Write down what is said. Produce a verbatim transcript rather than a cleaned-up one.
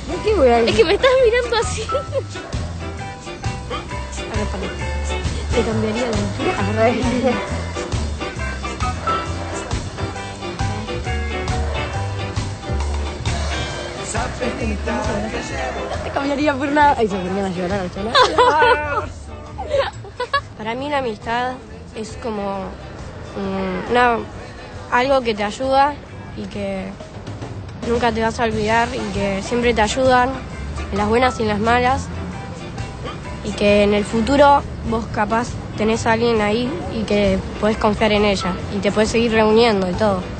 ¿Por qué voy a ir? Es que me estás mirando así. Te cambiaría la altura. No te cambiaría por nada. Ay, se ponían a llorar al cholar. Para mí la amistad es como um, una, algo que te ayuda y que nunca te vas a olvidar y que siempre te ayudan en las buenas y en las malas y que en el futuro vos capaz tenés a alguien ahí y que podés confiar en ella y te podés seguir reuniendo y todo.